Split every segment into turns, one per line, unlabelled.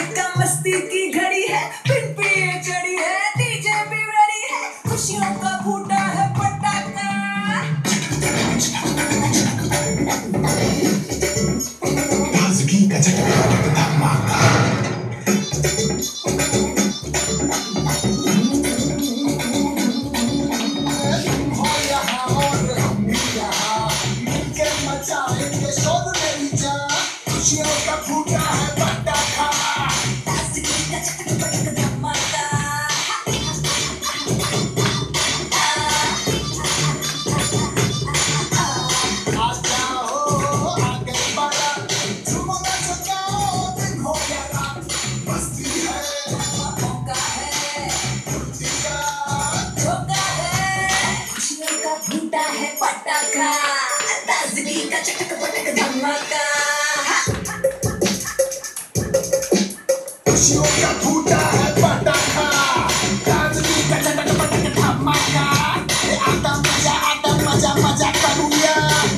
धक्का मस्ती की घड़ी है, पिन पे चढ़ी है, डीजे भी रेडी है, खुशियों का फूटा है पटाखा।
ताजगी का झटका धमाका। खुशियों का फूटा है पटाखा।
ताजगी का झटका धमाका।
आ जाओ आ गई बारात, झूमो नाचो जाओ, दिन हो या रात। मस्ती है,
मौका है,
फुर्ती का
धोखा है, खुशियों का फूटा है पटाखा। ताजगी का झटका धमाका।
खुशियों का फूटा है पटाखा। ताजगी का झटका धमाका। आता मजा मजा करूँगा।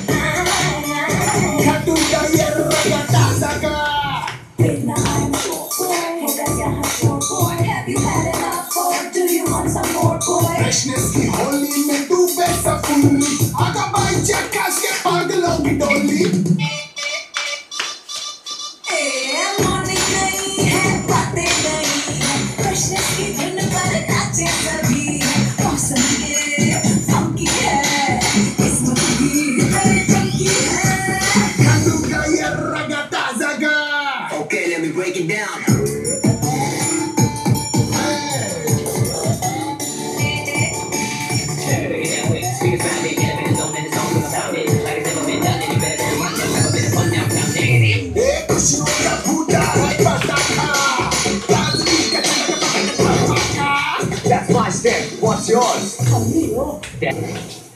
घटूंगा ये रंगा ताज़ा का।
Now I'm sure, boy, होगा यहाँ शोर, boy. Have you had enough, or do you want some more, boy?
Freshness की होली में डूबे सफुल्ली, आगा बाई चक्कास के पागलों की डोली।
मॉर्निंग नहीं है, बातें नहीं है, फ्रेशनेस की धुन पर नाचे सभी है। मौसम ये फंकी है, किस्मत भी बड़ी चमकी है।
घटूंगा ये रंगा ताज़ा का।
Okay, let me break it down.
खुशियों का फूटा है पटाखा। ताजगी का झटका धमाका।
That's my step. What's yours?
Conmigo.